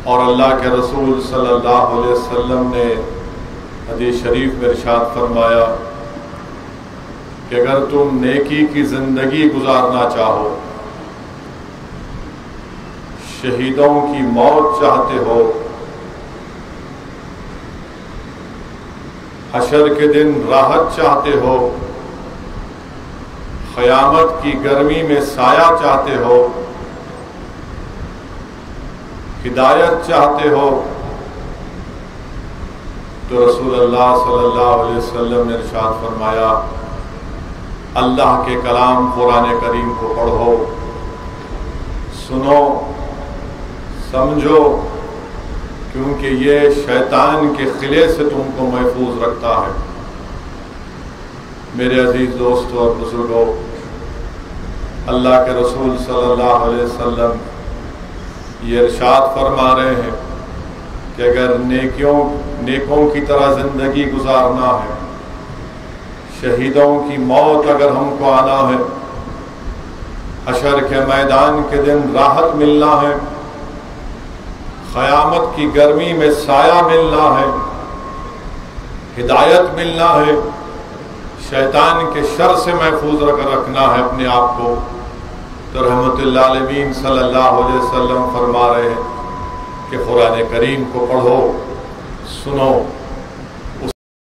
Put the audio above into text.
اور اللہ کے رسول صلی اللہ علیہ وسلم نے حدیث شریف میں ارشاد فرمایا کہ اگر تم نیکی کی زندگی گزارنا چاہو، شہیدوں کی موت چاہتے ہو، حشر کے دن راحت چاہتے ہو، قیامت کی گرمی میں سایہ چاہتے ہو، ہدایت چاہتے ہو، تو رسول اللہ صلی اللہ علیہ وسلم نے ارشاد فرمایا اللہ کے کلام قرآن کریم کو پڑھو، سنو، سمجھو، کیونکہ یہ شیطان کے خلے سے تم کو محفوظ رکھتا ہے۔ میرے عزیز دوستوں اور بزرگوں، اللہ کے رسول صلی اللہ علیہ وسلم یہ ارشاد فرما رہے ہیں کہ اگر نیکوں کی طرح زندگی گزارنا ہے، شہیدوں کی موت اگر ہم کو آنا ہے، حشر کے میدان کے دن راحت ملنا ہے، قیامت کی گرمی میں سایہ ملنا ہے، ہدایت ملنا ہے، شیطان کے شر سے محفوظ رکھنا ہے اپنے آپ کو، تو رحمت اللہ علیہ صلی اللہ علیہ وسلم فرما رہے ہیں کہ قرآن کریم کو پڑھو، سنو،